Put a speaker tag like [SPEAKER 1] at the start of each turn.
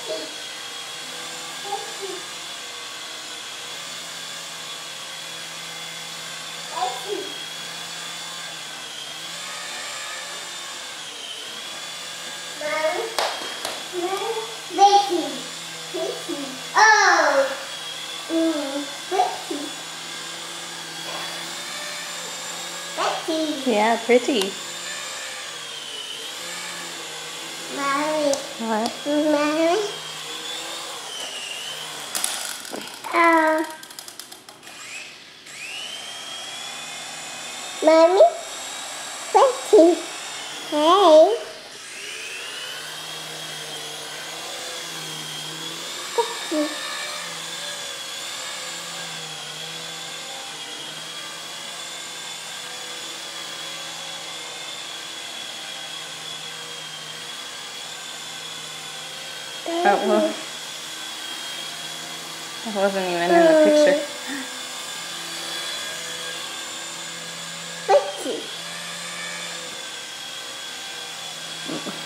[SPEAKER 1] Yeah, pretty.
[SPEAKER 2] Mommy.
[SPEAKER 1] What?
[SPEAKER 2] Mommy. Mommy. Betty. Hey. Betty.
[SPEAKER 1] Oh, well, that wasn't even in the picture.
[SPEAKER 2] Betty.